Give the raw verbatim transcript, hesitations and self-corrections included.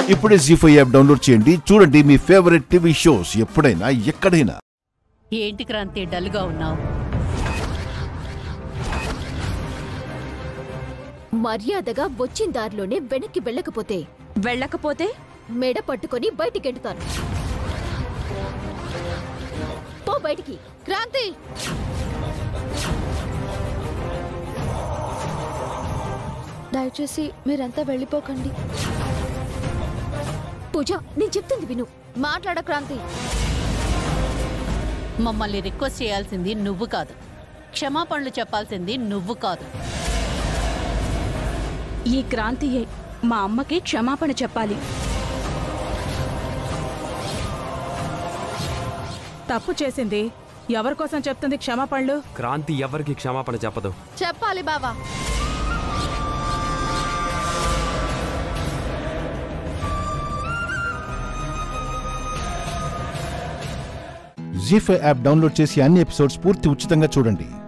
ఇప్పుడే G five app download చేయండి, చూడండి మీ ఫేవరెట్ టీవీ షోస్ ఎప్పుడైనా ఎక్కడైనా. ఏంటి క్రాంతి డల్గా ఉన్నావు? మర్యాదగా వచ్చిన దారిలోనే వెనక్కి వెళ్ళకపోతే వెళ్ళకపోతే మెడ పట్టుకొని బయటికెళ్తాను. పో బయటికి. క్రాంతి, దయచేసి మీరంతా వెళ్ళిపోకండి. పూజ, నేను చెప్తుంది విను. మాట్లాడ క్రాంతి. మమ్మల్ని రిక్వెస్ట్ చేయాల్సింది నువ్వు కాదు, క్షమాపణలు చెప్పాల్సింది నువ్వు కాదు. ఈ క్రాంతియే మా అమ్మకి క్షమాపణ చెప్పాలి. తప్పు చేసింది ఎవరి కోసం చెప్తుంది క్షమాపణలు? క్రాంతి ఎవరికి క్షమాపణ చెప్పదు. చెప్పాలి బావా. జీ ఫైవ్ యాప్ డౌన్లోడ్ చేసి అన్ని ఎపిసోడ్స్ పూర్తి ఉచితంగా చూడండి.